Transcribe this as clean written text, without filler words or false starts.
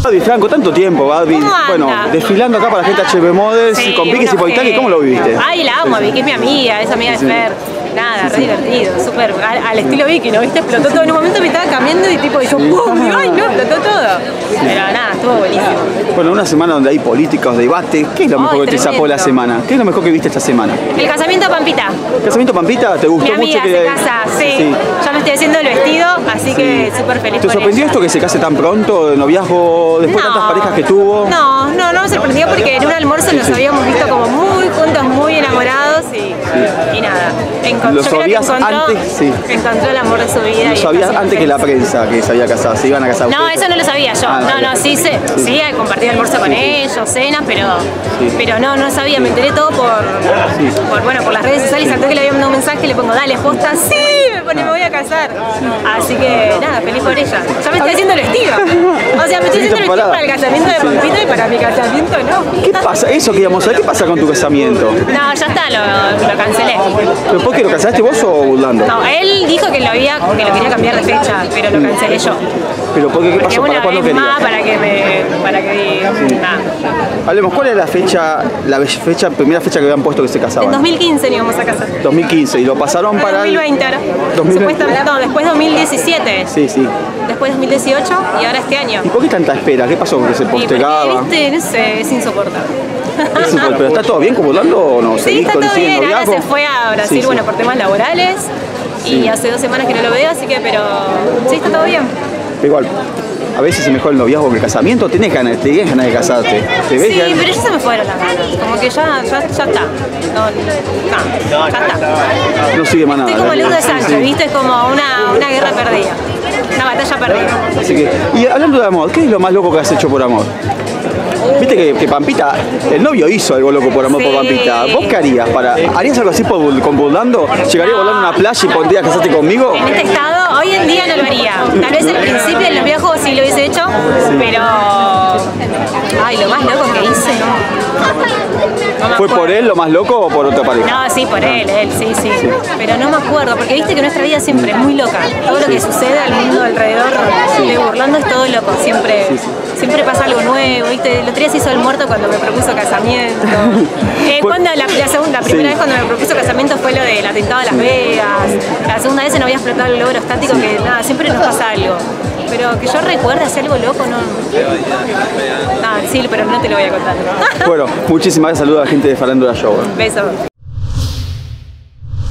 Franco, tanto tiempo, bueno, desfilando acá para la gente HB Models, sí, con Vicky Cipollitani, ¿cómo lo viviste? Ay, la amo, Vicky es mi amiga, es amiga de Fer. Nada, re divertido, súper al estilo Vicky, ¿no? ¿Viste? Explotó todo. En un momento me estaba cambiando y tipo, hizo ¡pum! ¡Ay, no! Explotó todo. Pero nada, estuvo buenísimo. Bueno, una semana donde hay políticos, debates. ¿Qué es lo mejor que te sacó la semana? ¿Qué es lo mejor que viste esta semana? El casamiento Pampita. ¿El casamiento Pampita? ¿Te gustó mucho? Mi amiga que se casa, sí. Ya me estoy haciendo el vestido, así que súper feliz. ¿Te sorprendió esto que se case tan pronto, de noviazgo, después de tantas parejas que tuvo? No me sorprendió porque en un almuerzo los habíamos visto como muy juntos, muy enamorados y nada. ¿Lo sabías antes? Sí. Encontró el amor de su vida. ¿Lo sabías antes que la prensa que se había casado? ¿Se iban a casar ustedes? No, eso no lo sabía yo. Sí, compartí almuerzo con ellos, cenas, pero no sabía. Me enteré todo por las redes sociales. Salté que le había mandado un mensaje, le pongo, dale, posta, sí, me voy a casar. Así que nada, feliz por ella. Ya me estoy haciendo el vestido. O sea, me estoy haciendo el vestido para el casamiento de Pampita y para mi casamiento no. ¿Qué pasa? Eso queríamos saber. ¿Qué pasa con tu casamiento? No, ya está, lo cancelé. ¿Pero por qué lo cancelaste vos o burlando? No, él dijo que lo quería cambiar de fecha, pero lo cancelé yo. ¿Pero por qué? ¿Qué pasó? ¿Para cuándo querías? Nada. Hablemos, ¿cuál es la primera fecha que habían puesto que se casaban? En 2015 nos íbamos a casar. 2015, y lo pasaron para 2020 ahora. 2020. No, después 2017. Sí. Después 2018 y ahora este año. ¿Y por qué tanta espera? ¿Qué pasó? ¿Que se postergaba? Viste, no sé, es insoportable. ¿Pero está todo bien como Orlando o no? Sí, está todo bien. Ahora se fue a Brasil, bueno, por temas laborales. Y hace 2 semanas que no lo veo, así que, pero sí, está todo bien. Pero igual, a veces es mejor el noviazgo que el casamiento. Tienes ganas de casarte. Sí, pero ya se me fueron las ganas. Como que ya está. Ya está. No sigue más nada. Estoy como Luz de Sánchez, ¿viste? Es como una guerra perdida. Una batalla perdida. Así que, y hablando de amor, ¿qué es lo más loco que has hecho por amor? Viste que Pampita, el novio hizo algo loco por amor por Pampita. ¿Vos qué harías? ¿Harías algo así con Burlando? ¿Llegaría a volar a una playa y pondrías a casarte conmigo? En este estado, hoy en día no lo haría. Tal vez al principio de los viejos sí lo hubiese hecho, pero... Ay, lo más loco que hice, no ¿Fue por él lo más loco o por otra pareja? No, sí, por él, sí. Pero no me acuerdo, porque viste que nuestra vida siempre es muy loca. Todo lo que sucede al mundo alrededor de Burlando es todo loco, siempre pasa algo nuevo, ¿viste? El otro día se hizo el muerto cuando me propuso casamiento. Cuando la primera vez cuando me propuso casamiento fue lo del atentado a Las Vegas. La segunda vez se nos había explotado el globo aerostático, que nada, siempre nos pasa algo. Pero que yo recuerde hacer algo loco, no. Sí, pero no te lo voy a contar. Bueno, muchísimas gracias, saludos a la gente de Farándula Show. Beso.